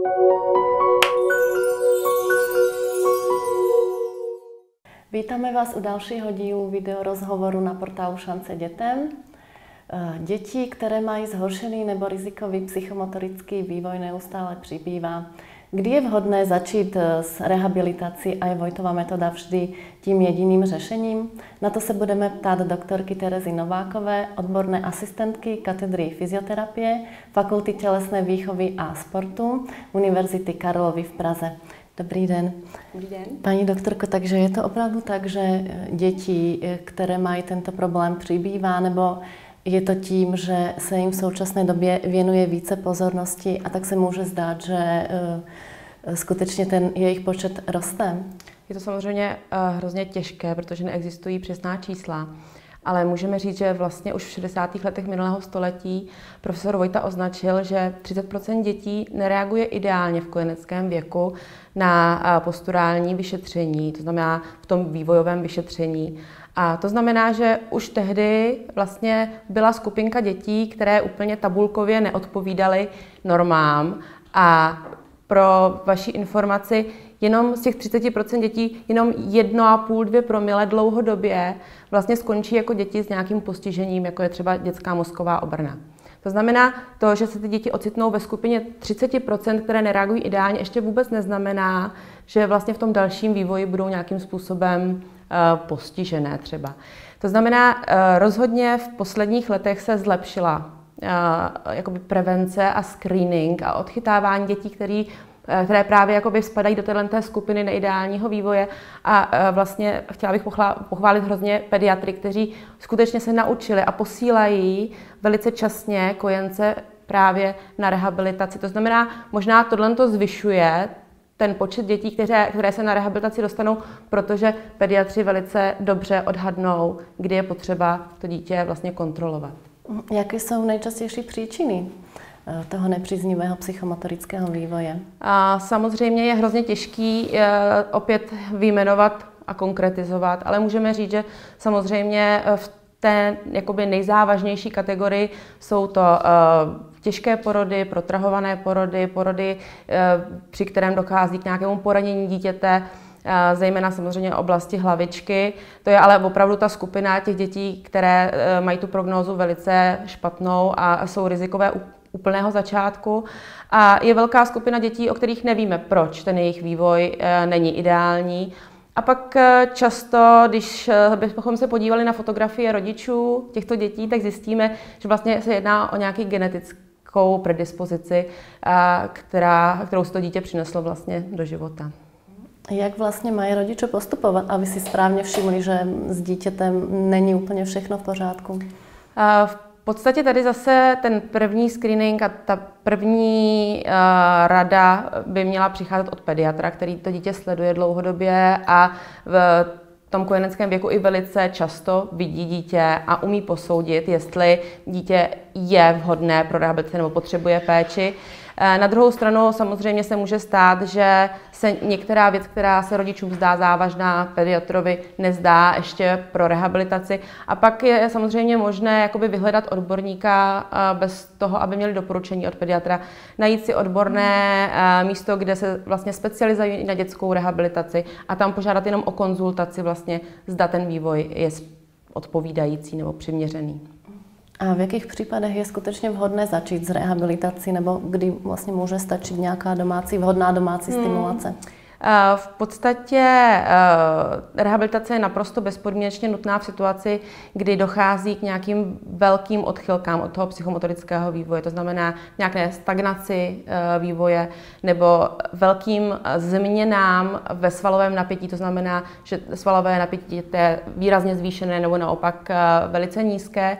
Vítame vás u dalšího dílu videorozhovoru na portálu Šance dětem. Děti, které mají zhoršený nebo rizikový psychomotorický vývoj, neustále přibývá. Kdy je vhodné začít s rehabilitací a je Vojtova metoda vždy tím jediným řešením? Na to se budeme ptát doktorky Terezy Novákové, odborné asistentky katedry fyzioterapie, Fakulty tělesné výchovy a sportu Univerzity Karlovy v Praze. Dobrý den. Dobrý den. Paní doktorko, takže je to opravdu tak, že děti, které mají tento problém, přibývá, nebo je to tím, že se jim v současné době věnuje více pozornosti a tak se může zdát, že skutečně ten jejich počet roste? Je to samozřejmě hrozně těžké, protože neexistují přesná čísla, ale můžeme říct, že vlastně už v 60. letech minulého století profesor Vojta označil, že 30% dětí nereaguje ideálně v kojeneckém věku na posturální vyšetření, to znamená v tom vývojovém vyšetření. A to znamená, že už tehdy vlastně byla skupinka dětí, které úplně tabulkově neodpovídaly normám. A pro vaši informaci, jenom z těch 30% dětí, jenom 1,5–2 promile dlouhodobě vlastně skončí jako děti s nějakým postižením, jako je třeba dětská mozková obrna. To znamená, to, že se ty děti ocitnou ve skupině 30%, které nereagují ideálně, ještě vůbec neznamená, že vlastně v tom dalším vývoji budou nějakým způsobem postižené třeba. To znamená, rozhodně v posledních letech se zlepšila jakoby prevence a screening a odchytávání dětí, které právě jakoby spadají do této skupiny neideálního vývoje. A vlastně chtěla bych pochválit hrozně pediatry, kteří skutečně se naučili a posílají velice časně kojence právě na rehabilitaci. To znamená, možná tohle to zvyšuje ten počet dětí, které se na rehabilitaci dostanou, protože pediatři velice dobře odhadnou, kdy je potřeba to dítě vlastně kontrolovat. Jaké jsou nejčastější příčiny toho nepříznivého psychomotorického vývoje? A samozřejmě je hrozně těžký opět vyjmenovat a konkretizovat, ale můžeme říct, že samozřejmě v té jakoby nejzávažnější kategorii jsou to těžké porody, protrahované porody, porody, při kterém dochází k nějakému poranění dítěte, zejména samozřejmě oblasti hlavičky. To je ale opravdu ta skupina těch dětí, které mají tu prognózu velice špatnou a jsou rizikové úplného začátku. A je velká skupina dětí, o kterých nevíme, proč ten jejich vývoj není ideální. A pak často, když bychom se podívali na fotografie rodičů těchto dětí, tak zjistíme, že vlastně se jedná o nějaký genetickou predispozici, kterou si to dítě přineslo vlastně do života. Jak vlastně mají rodiče postupovat, aby si správně všimli, že s dítětem není úplně všechno v pořádku? V podstatě tady zase ten první screening a ta první rada by měla přicházet od pediatra, který to dítě sleduje dlouhodobě a v tom kojeneckém věku i velice často vidí dítě a umí posoudit, jestli dítě je vhodné pro rehabilitaci nebo potřebuje péči. Na druhou stranu samozřejmě se může stát, že se některá věc, která se rodičům zdá závažná, pediatrovi nezdá ještě pro rehabilitaci. A pak je samozřejmě možné jakoby vyhledat odborníka bez toho, aby měli doporučení od pediatra, najít si odborné místo, kde se vlastně specializují na dětskou rehabilitaci a tam požádat jenom o konzultaci vlastně, zda ten vývoj je odpovídající nebo přiměřený. A v jakých případech je skutečně vhodné začít s rehabilitací, nebo kdy vlastně může stačit nějaká vhodná domácí stimulace? V podstatě rehabilitace je naprosto bezpodmínečně nutná v situaci, kdy dochází k nějakým velkým odchylkám od toho psychomotorického vývoje, to znamená nějaké stagnaci vývoje nebo velkým změnám ve svalovém napětí, to znamená, že svalové napětí je výrazně zvýšené nebo naopak velice nízké.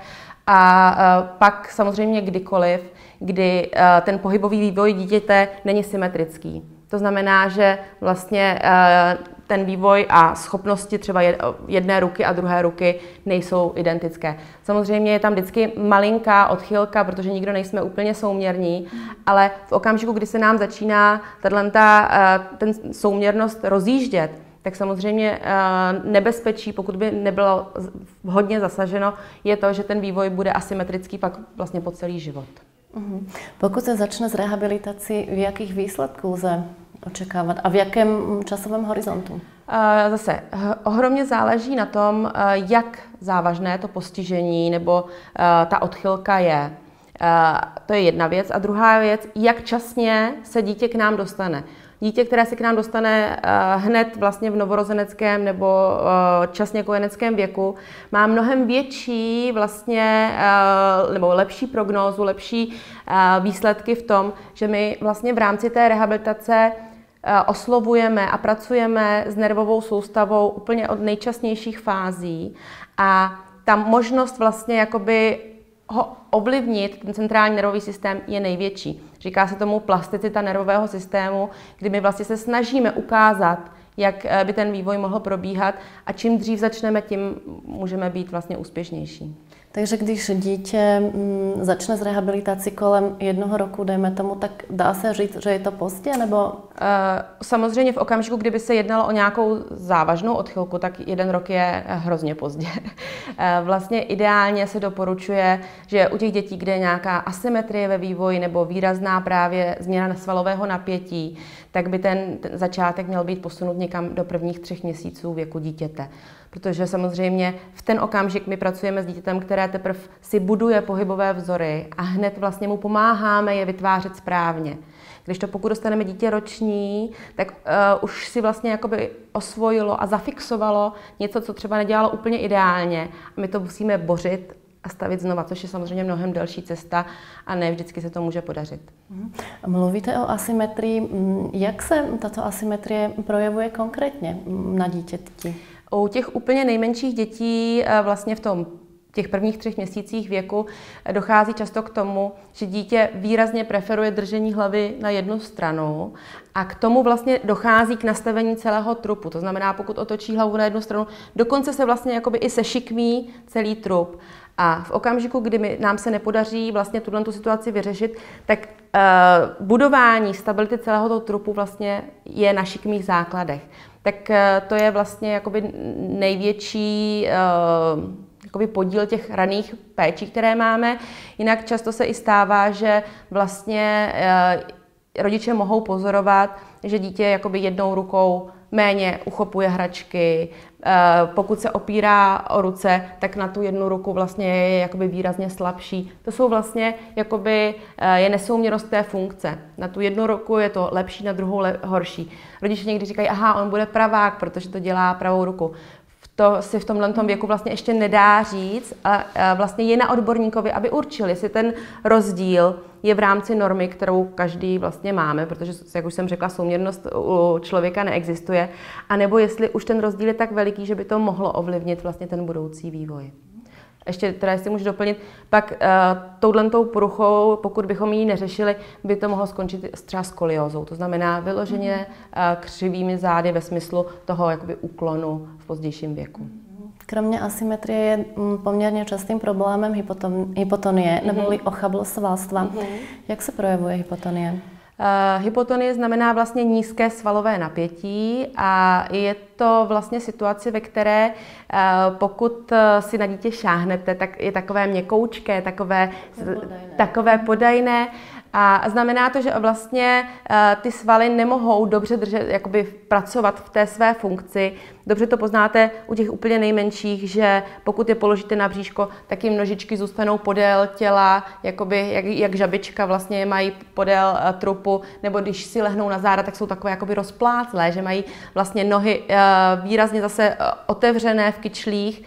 A pak samozřejmě kdykoliv, kdy ten pohybový vývoj dítěte není symetrický. To znamená, že vlastně ten vývoj a schopnosti třeba jedné ruky a druhé ruky nejsou identické. Samozřejmě je tam vždycky malinká odchylka, protože nikdo nejsme úplně souměrní, ale v okamžiku, kdy se nám začíná ten souměrnost rozjíždět, tak samozřejmě nebezpečí, pokud by nebylo hodně zasaženo, je to, že ten vývoj bude asymetrický pak vlastně po celý život. Pokud se začne s rehabilitací, v jakých výsledků lze očekávat a v jakém časovém horizontu? Zase ohromně záleží na tom, jak závažné to postižení nebo ta odchylka je. To je jedna věc. A druhá věc, jak časně se dítě k nám dostane. Dítě, které se k nám dostane hned vlastně v novorozeneckém nebo časně kojeneckém věku, má mnohem větší vlastně, nebo lepší prognózu, lepší výsledky v tom, že my vlastně v rámci té rehabilitace oslovujeme a pracujeme s nervovou soustavou úplně od nejčasnějších fází a ta možnost vlastně jakoby ho ovlivnit, ten centrální nervový systém, je největší. Říká se tomu plasticita nervového systému, kdy my vlastně se snažíme ukázat, jak by ten vývoj mohl probíhat a čím dřív začneme, tím můžeme být vlastně úspěšnější. Takže když dítě začne s rehabilitací kolem 1 roku, dejme tomu, tak dá se říct, že je to pozdě, nebo? Samozřejmě v okamžiku, kdyby se jednalo o nějakou závažnou odchylku, tak 1 rok je hrozně pozdě. Vlastně ideálně se doporučuje, že u těch dětí, kde je nějaká asymetrie ve vývoji nebo výrazná právě změna svalového napětí, tak by ten začátek měl být posunut někam do prvních 3 měsíců věku dítěte. Protože samozřejmě v ten okamžik my pracujeme s dítětem, které teprve si buduje pohybové vzory a hned vlastně mu pomáháme je vytvářet správně. Když to pokud dostaneme dítě roční, tak už si vlastně jakoby osvojilo a zafixovalo něco, co třeba nedělalo úplně ideálně. A my to musíme bořit a stavit znova, což je samozřejmě mnohem delší cesta a ne vždycky se to může podařit. Mluvíte o asymetrii. Jak se tato asymetrie projevuje konkrétně na dítěti? U těch úplně nejmenších dětí vlastně v těch prvních 3 měsících věku dochází často k tomu, že dítě výrazně preferuje držení hlavy na jednu stranu a k tomu vlastně dochází k nastavení celého trupu. To znamená, pokud otočí hlavu na jednu stranu, dokonce se vlastně jakoby i sešikmí celý trup. A v okamžiku, kdy nám se nepodaří vlastně tu situaci vyřešit, tak budování stability celého toho trupu vlastně je na šikmých základech. Tak to je vlastně jakoby největší jakoby podíl těch raných péčí, které máme. Jinak často se i stává, že vlastně rodiče mohou pozorovat, že dítě jakoby jednou rukou méně uchopuje hračky. Pokud se opírá o ruce, tak na tu jednu ruku vlastně je jakoby výrazně slabší. To jsou vlastně jakoby, je nesouměrnost té funkce. Na tu jednu ruku je to lepší, na druhou horší. Rodiče někdy říkají, aha, on bude pravák, protože to dělá pravou ruku. To si v tomhle věku vlastně ještě nedá říct a vlastně je na odborníkovi, aby určili, jestli ten rozdíl je v rámci normy, kterou každý vlastně máme, protože, jak už jsem řekla, souměrnost u člověka neexistuje, anebo jestli už ten rozdíl je tak veliký, že by to mohlo ovlivnit vlastně ten budoucí vývoj. Ještě teda, jestli můžu doplnit, pak touhletou poruchou, pokud bychom ji neřešili, by to mohlo skončit třeba skoliózou. To znamená vyloženě křivými zády ve smyslu toho jakoby úklonu v pozdějším věku. Kromě asymetrie je poměrně častým problémem hypotonie, neboli ochablost svalstva. Jak se projevuje hypotonie? Hypotonie znamená vlastně nízké svalové napětí a je to vlastně situace, ve které pokud si na dítě šáhnete, tak je takové měkoučké, takové podajné. A znamená to, že vlastně ty svaly nemohou dobře jakoby pracovat v té své funkci. Dobře to poznáte u těch úplně nejmenších, že pokud je položíte na bříško, tak jim nožičky zůstanou podél těla, jakoby, jak žabička vlastně mají podél trupu, nebo když si lehnou na záda, tak jsou takové jakoby rozpláclé, že mají vlastně nohy výrazně zase otevřené v kyčlích.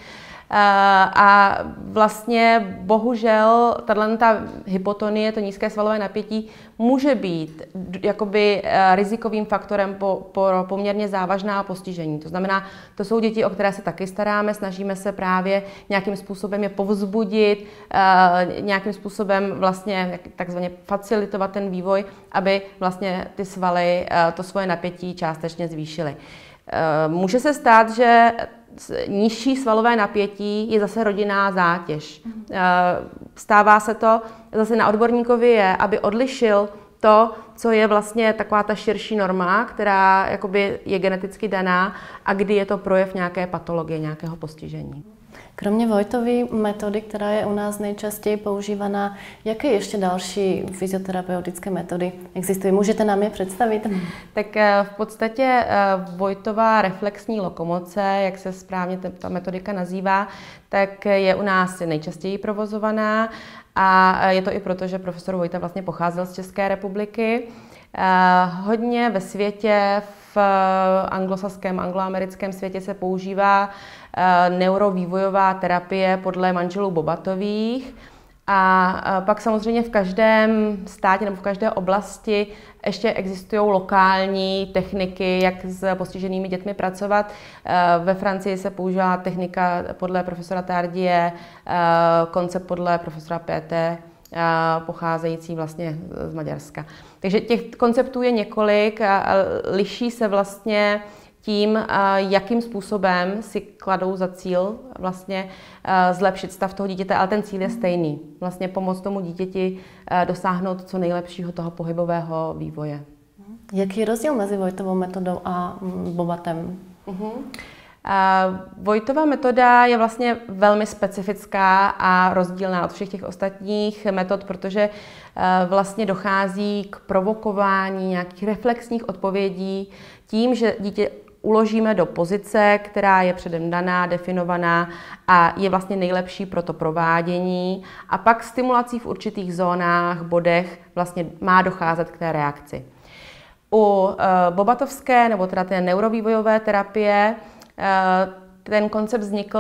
A vlastně bohužel ta hypotonie, to nízké svalové napětí, může být jakoby rizikovým faktorem pro poměrně závažná postižení. To znamená, to jsou děti, o které se taky staráme, snažíme se právě nějakým způsobem je povzbudit, nějakým způsobem vlastně takzvaně facilitovat ten vývoj, aby vlastně ty svaly to svoje napětí částečně zvýšily. Může se stát, že nižší svalové napětí je zase rodinná zátěž. Stává se to, zase na odborníkovi je, aby odlišil to, co je vlastně taková ta širší norma, která jakoby je geneticky daná a kdy je to projev nějaké patologie, nějakého postižení. Kromě Vojtovy metody, která je u nás nejčastěji používaná, jaké ještě další fyzioterapeutické metody existují? Můžete nám je představit? Tak v podstatě Vojtova reflexní lokomoce, jak se správně ta metodika nazývá, tak je u nás nejčastěji provozovaná a je to i proto, že profesor Vojta vlastně pocházel z České republiky. Hodně ve světě, v anglosaském, angloamerickém světě se používá neurovývojová terapie podle manželů Bobatových. A pak samozřejmě v každém státě nebo v každé oblasti ještě existují lokální techniky, jak s postiženými dětmi pracovat. Ve Francii se používá technika podle profesora Tardie, koncept podle profesora Pété, pocházející vlastně z Maďarska. Takže těch konceptů je několik a liší se vlastně tím, jakým způsobem si kladou za cíl vlastně zlepšit stav toho dítěte, ale ten cíl je stejný. Vlastně pomoct tomu dítěti dosáhnout co nejlepšího toho pohybového vývoje. Jaký je rozdíl mezi Vojtovou metodou a Bobatem? Vojtova metoda je vlastně velmi specifická a rozdílná od všech těch ostatních metod, protože vlastně dochází k provokování nějakých reflexních odpovědí tím, že dítě uložíme do pozice, která je předem daná, definovaná a je vlastně nejlepší pro to provádění. A pak stimulací v určitých zónách, bodech vlastně má docházet k té reakci. U bobatovské nebo teda té neurovývojové terapie ten koncept vznikl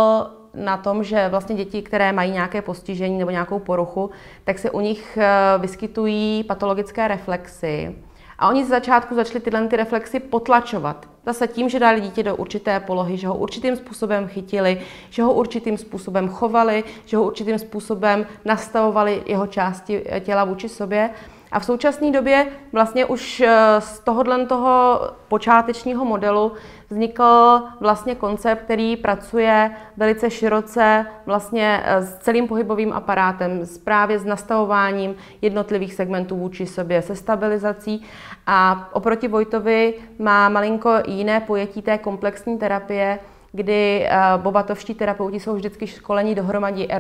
na tom, že vlastně děti, které mají nějaké postižení nebo nějakou poruchu, tak se u nich vyskytují patologické reflexy. A oni z začátku začali ty reflexy potlačovat. Zase tím, že dali dítě do určité polohy, že ho určitým způsobem chytili, že ho určitým způsobem chovali, že ho určitým způsobem nastavovali jeho části těla vůči sobě. A v současné době vlastně už z toho počátečního modelu vznikl vlastně koncept, který pracuje velice široce vlastně s celým pohybovým aparátem, právě s nastavováním jednotlivých segmentů vůči sobě, se stabilizací. A oproti Vojtovi má malinko jiné pojetí té komplexní terapie, kdy bobatovští terapeuti jsou vždycky školení dohromady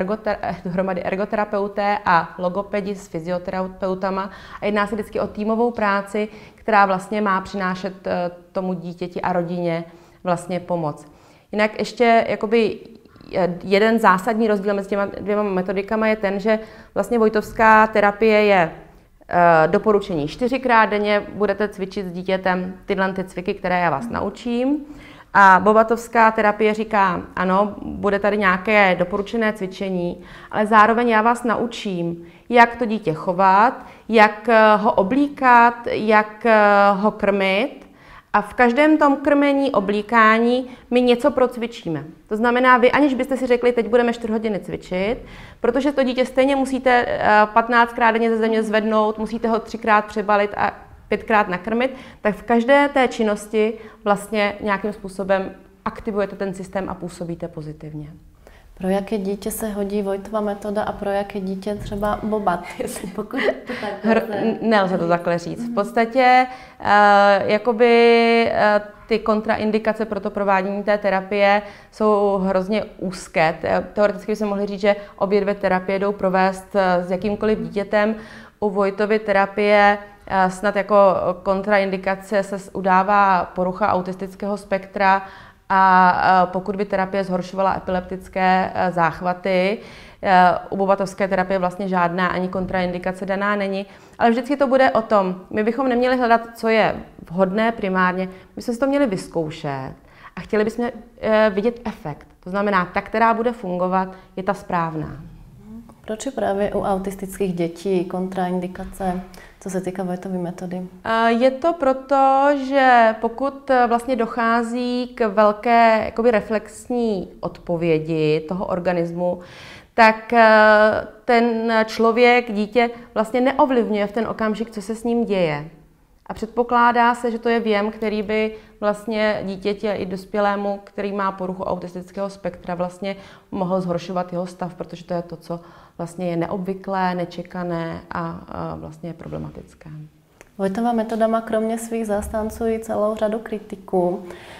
ergoterapeuté a logopedi s fyzioterapeutama a jedná se vždycky o týmovou práci, která vlastně má přinášet tomu dítěti a rodině vlastně pomoc. Jinak ještě jakoby jeden zásadní rozdíl mezi těma dvěma metodikama je ten, že vlastně vojtovská terapie je doporučení 4krát denně budete cvičit s dítětem tyhle cviky, které já vás naučím. A bobatovská terapie říká, ano, bude tady nějaké doporučené cvičení, ale zároveň já vás naučím, jak to dítě chovat, jak ho oblíkat, jak ho krmit. A v každém tom krmení, oblíkání my něco procvičíme. To znamená, vy aniž byste si řekli, teď budeme 4 hodiny cvičit, protože to dítě stejně musíte 15krát denně ze země zvednout, musíte ho 3krát přebalit a 5krát nakrmit, tak v každé té činnosti vlastně nějakým způsobem aktivujete ten systém a působíte pozitivně. Pro jaké dítě se hodí Vojtova metoda a pro jaké dítě třeba Bobat? Pokud to tak nelze to takhle říct. V podstatě ty kontraindikace pro to provádění té terapie jsou hrozně úzké. Teoreticky bychom mohli říct, že obě dvě terapie jdou provést s jakýmkoliv dítětem. U Vojtovy terapie snad jako kontraindikace se udává porucha autistického spektra a pokud by terapie zhoršovala epileptické záchvaty, u bobatovské terapie vlastně žádná ani kontraindikace daná není, ale vždycky to bude o tom, my bychom neměli hledat, co je vhodné primárně, my bychom si to měli vyzkoušet a chtěli bychom vidět efekt. To znamená, ta, která bude fungovat, je ta správná. Proč je právě u autistických dětí kontraindikace, co se týká Vojtovy metody? Je to proto, že pokud vlastně dochází k velké jakoby reflexní odpovědi toho organismu, tak ten člověk, dítě vlastně neovlivňuje v ten okamžik, co se s ním děje. A předpokládá se, že to je věm, který by vlastně dítěti i dospělému, který má poruchu autistického spektra, vlastně mohl zhoršovat jeho stav, protože to je to, co vlastně je neobvyklé, nečekané a vlastně je problematické. Vojtova metoda má kromě svých zastánců i celou řadu kritiků.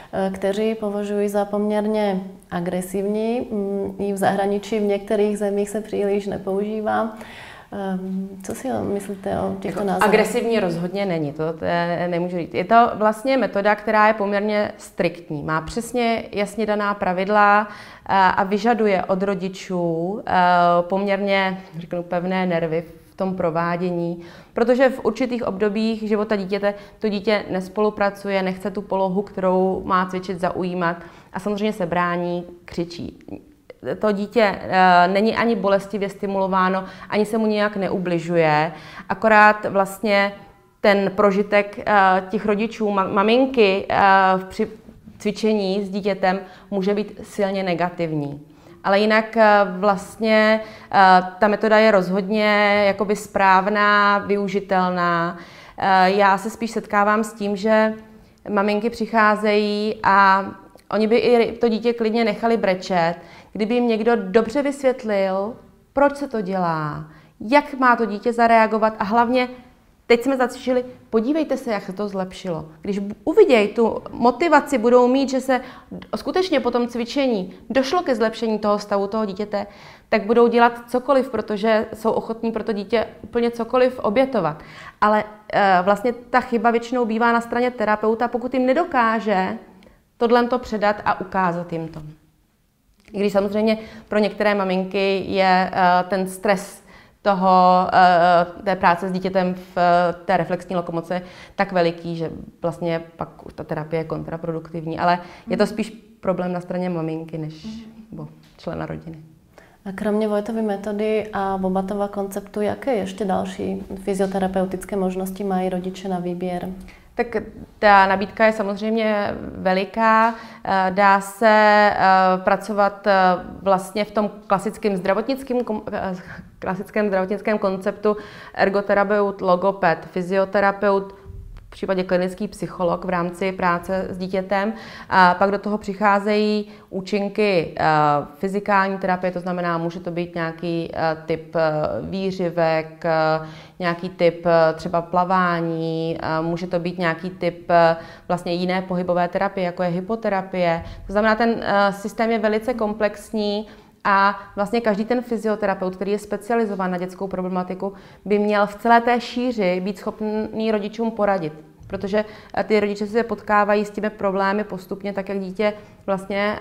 kteří považují za poměrně agresivní. I v zahraničí v některých zemích se příliš nepoužívá. Co si myslíte o těchto názorech? Agresivní rozhodně není, to nemůžu říct. Je to vlastně metoda, která je poměrně striktní. Má přesně jasně daná pravidla a vyžaduje od rodičů poměrně, řeknu, pevné nervy v tom provádění, protože v určitých obdobích života dítěte to dítě nespolupracuje, nechce tu polohu, kterou má cvičit, zaujímat a samozřejmě se brání, křičí. To dítě není ani bolestivě stimulováno, ani se mu nějak neubližuje, akorát vlastně ten prožitek těch rodičů, maminky při cvičení s dítětem může být silně negativní. Ale jinak vlastně ta metoda je rozhodně jakoby správná, využitelná. Já se spíš setkávám s tím, že maminky přicházejí a oni by i to dítě klidně nechali brečet, kdyby jim někdo dobře vysvětlil, proč se to dělá, jak má to dítě zareagovat a hlavně, teď jsme zacvičili, podívejte se, jak se to zlepšilo. Když uvidějí tu motivaci, budou mít, že se skutečně po tom cvičení došlo ke zlepšení toho stavu toho dítěte, tak budou dělat cokoliv, protože jsou ochotní pro to dítě úplně cokoliv obětovat. Ale vlastně ta chyba většinou bývá na straně terapeuta, pokud jim nedokáže tohle předat a ukázat jim to. I když samozřejmě pro některé maminky je ten stres té práce s dítětem v té reflexní lokomoci tak veliký, že vlastně pak už ta terapie je kontraproduktivní, ale je to spíš problém na straně maminky než člena rodiny. A kromě Vojtovy metody a Bobatova konceptu, jaké ještě další fyzioterapeutické možnosti mají rodiče na výběr? Tak ta nabídka je samozřejmě veliká. Dá se pracovat vlastně v tom klasickém zdravotnickém konceptu ergoterapeut, logoped, fyzioterapeut, v případě klinický psycholog v rámci práce s dítětem. A pak do toho přicházejí účinky fyzikální terapie, to znamená, může to být nějaký typ výřivek, nějaký typ třeba plavání, může to být nějaký typ vlastně jiné pohybové terapie, jako je hypoterapie. To znamená, ten systém je velice komplexní a vlastně každý ten fyzioterapeut, který je specializován na dětskou problematiku, by měl v celé té šíři být schopný rodičům poradit. Protože ty rodiče se potkávají s těmi problémy postupně, tak jak dítě vlastně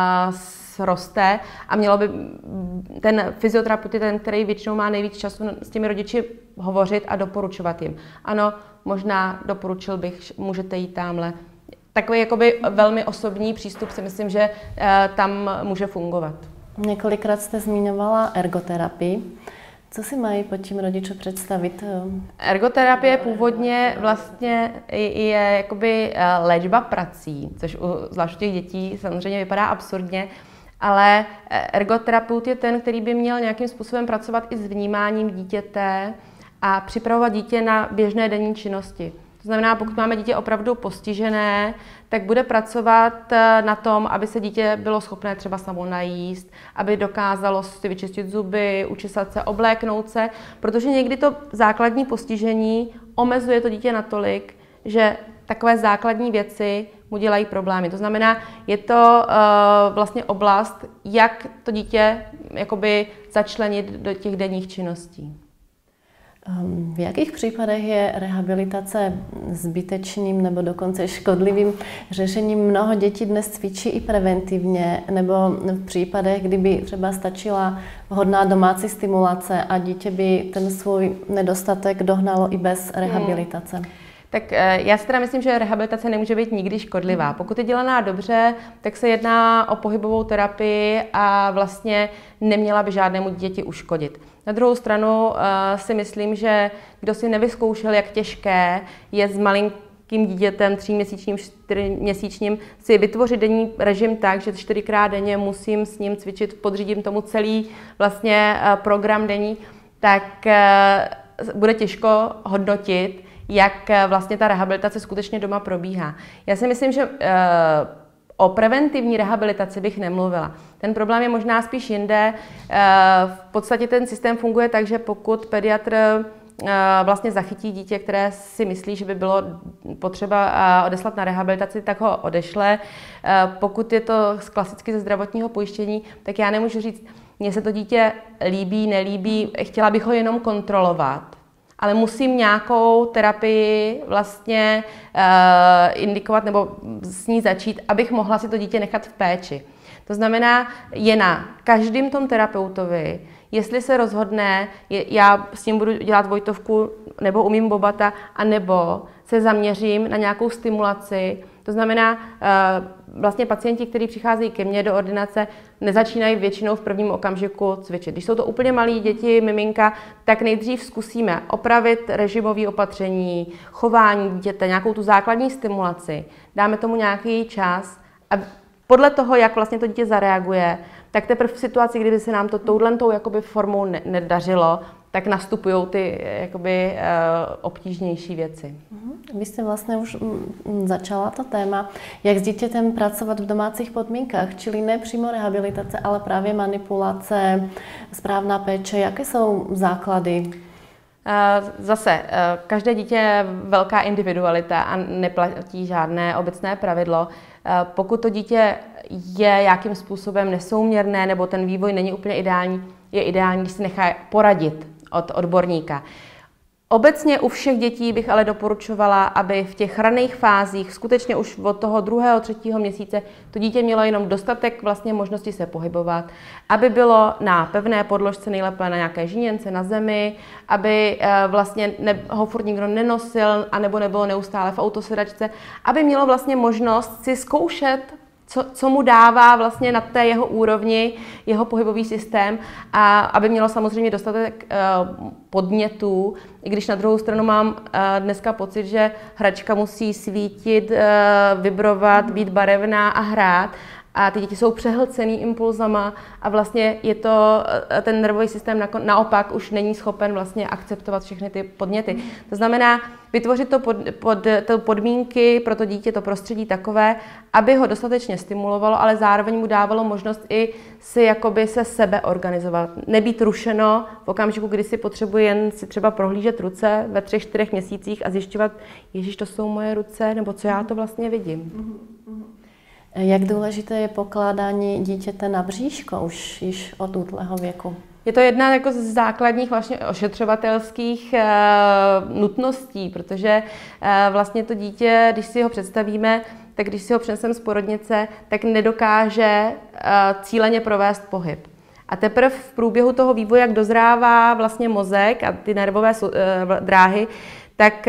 roste a mělo by ten fyzioterapeut, ten, který většinou má nejvíc času s těmi rodiči hovořit a doporučovat jim. Ano, možná doporučil bych, můžete jít tamhle. Takový jakoby velmi osobní přístup si myslím, že tam může fungovat. Několikrát jste zmiňovala ergoterapii. Co si mají pod tím rodiče představit? Ergoterapie původně vlastně je jakoby léčba prací, což zvlášť těch dětí samozřejmě vypadá absurdně, ale ergoterapeut je ten, který by měl nějakým způsobem pracovat i s vnímáním dítěte a připravovat dítě na běžné denní činnosti. To znamená, pokud máme dítě opravdu postižené, tak bude pracovat na tom, aby se dítě bylo schopné třeba samo najíst, aby dokázalo si vyčistit zuby, učesat se, obléknout se, protože někdy to základní postižení omezuje to dítě natolik, že takové základní věci mu dělají problémy. To znamená, je to vlastně oblast, jak to dítě jakoby začlenit do těch denních činností. V jakých případech je rehabilitace zbytečným nebo dokonce škodlivým řešením? Mnoho dětí dnes cvičí i preventivně, nebo v případech, kdyby třeba stačila vhodná domácí stimulace a dítě by ten svůj nedostatek dohnalo i bez rehabilitace. Tak já si teda myslím, že rehabilitace nemůže být nikdy škodlivá. Pokud je dělaná dobře, tak se jedná o pohybovou terapii a vlastně neměla by žádnému dítěti uškodit. Na druhou stranu si myslím, že kdo si nevyzkoušel, jak těžké je s malinkým dítětem 3měsíčním, 4měsíčním si vytvořit denní režim tak, že 4krát denně musím s ním cvičit, podřídím tomu celý vlastně program denní, tak bude těžko hodnotit, jak vlastně ta rehabilitace skutečně doma probíhá. Já si myslím, že o preventivní rehabilitaci bych nemluvila. Ten problém je možná spíš jinde. V podstatě ten systém funguje tak, že pokud pediatr vlastně zachytí dítě, které si myslí, že by bylo potřeba odeslat na rehabilitaci, tak ho odešle. Pokud je to klasicky ze zdravotního pojištění, tak já nemůžu říct, mně se to dítě líbí, nelíbí, chtěla bych ho jenom kontrolovat. Ale musím nějakou terapii vlastně indikovat nebo s ní začít, abych mohla si to dítě nechat v péči. To znamená, je na každém tom terapeutovi, jestli se rozhodne, já s ním budu dělat Vojtovku nebo umím Bobata, anebo se zaměřím na nějakou stimulaci. To znamená, vlastně pacienti, kteří přicházejí ke mně do ordinace, nezačínají většinou v prvním okamžiku cvičit. Když jsou to úplně malí děti, miminka, tak nejdřív zkusíme opravit režimové opatření, chování dítěte, nějakou tu základní stimulaci. Dáme tomu nějaký čas a podle toho, jak vlastně to dítě zareaguje, tak teprve v situaci, kdyby se nám to touhletou jakoby formou nedařilo, tak nastupují ty jakoby obtížnější věci. Vy jste vlastně už začala to téma, jak s dítětem pracovat v domácích podmínkách, čili ne přímo rehabilitace, ale právě manipulace, správná péče. Jaké jsou základy? Zase, každé dítě je velká individualita a neplatí žádné obecné pravidlo. Pokud to dítě je nějakým způsobem nesouměrné nebo ten vývoj není úplně ideální, je ideální, když si nechá poradit od odborníka. Obecně u všech dětí bych ale doporučovala, aby v těch raných fázích, skutečně už od toho 2., 3. měsíce, to dítě mělo jenom dostatek vlastně možnosti se pohybovat, aby bylo na pevné podložce, nejlépe na nějaké žíněnce, na zemi, aby vlastně ho furt nikdo nenosil, anebo nebylo neustále v autosedačce, aby mělo vlastně možnost si zkoušet, co mu dává vlastně na té jeho úrovni, jeho pohybový systém a aby mělo samozřejmě dostatek podnětů, i když na druhou stranu mám dneska pocit, že hračka musí svítit, vibrovat, být barevná a hrát. A ty děti jsou přehlcený impulzama a vlastně je to, ten nervový systém naopak už není schopen vlastně akceptovat všechny ty podněty. To znamená vytvořit to podmínky pro to dítě, to prostředí takové, aby ho dostatečně stimulovalo, ale zároveň mu dávalo možnost i si jakoby se sebe organizovat. Nebýt rušeno v okamžiku, kdy si potřebuje jen si třeba prohlížet ruce ve 3, 4 měsících a zjišťovat, ježiš, to jsou moje ruce, nebo co já to vlastně vidím. Jak důležité je pokládání dítěte na bříško už již od útlého věku? Je to jedna jako z základních vlastně ošetřovatelských nutností, protože vlastně to dítě, když si ho představíme, tak když si ho přeneseme z porodnice, tak nedokáže cíleně provést pohyb. A teprve v průběhu toho vývoje, jak dozrává vlastně mozek a ty nervové dráhy, tak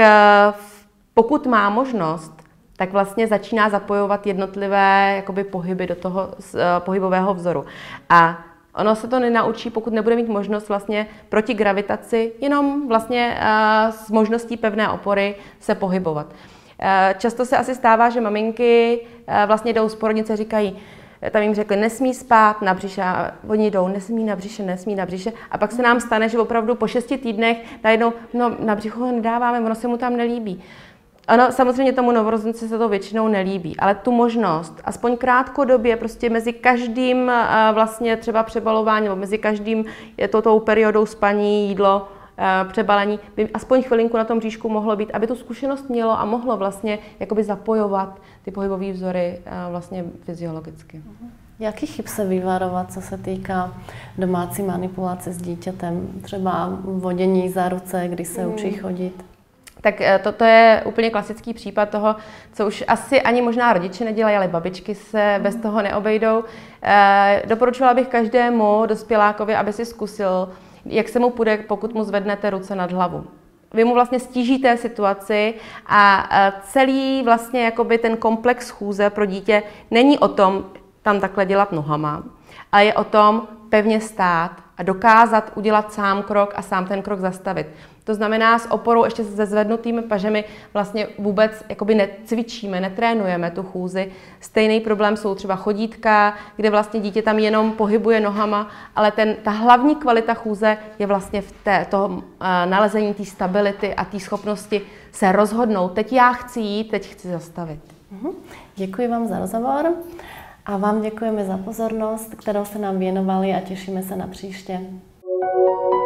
pokud má možnost, tak vlastně začíná zapojovat jednotlivé jakoby pohyby do toho pohybového vzoru. A ono se to nenaučí, pokud nebude mít možnost vlastně proti gravitaci, jenom vlastně s možností pevné opory se pohybovat. Často se asi stává, že maminky vlastně jdou z porodnice a říkají, tam jim řekli, nesmí spát na břiše, a oni jdou, nesmí na břiše. A pak se nám stane, že opravdu po 6 týdnech najednou, no na břicho ho nedáváme, ono se mu tam nelíbí. Ano, samozřejmě tomu novorozenci se to většinou nelíbí, ale tu možnost, aspoň krátkodobě, prostě mezi každým vlastně třeba přebalováním, nebo mezi každým tou periodou spaní, jídlo, přebalení, by aspoň chvilinku na tom bříšku mohlo být, aby tu zkušenost mělo a mohlo vlastně jakoby zapojovat ty pohybové vzory vlastně fyziologicky. Jakých chyb se vyvarovat, co se týká domácí manipulace s dítětem? Třeba vodění za ruce, kdy se učí chodit? Tak to je úplně klasický případ toho, co už asi ani možná rodiče nedělají, ale babičky se bez toho neobejdou. Doporučovala bych každému dospělákovi, aby si zkusil, jak se mu půjde, pokud mu zvednete ruce nad hlavu. Vy mu vlastně stížíte situaci a celý vlastně jakoby ten komplex chůze pro dítě není o tom tam takhle dělat nohama, ale je o tom pevně stát a dokázat udělat sám krok a sám ten krok zastavit. To znamená s oporou ještě se zvednutými pažemi vlastně vůbec jakoby necvičíme, netrénujeme tu chůzi. Stejný problém jsou třeba chodítka, kde vlastně dítě tam jenom pohybuje nohama, ale ta hlavní kvalita chůze je vlastně v toho nalezení té stability a té schopnosti se rozhodnout. Teď já chci jít, teď chci zastavit. Děkuji vám za rozhovor a vám děkujeme za pozornost, kterou se nám věnovali a těšíme se na příště.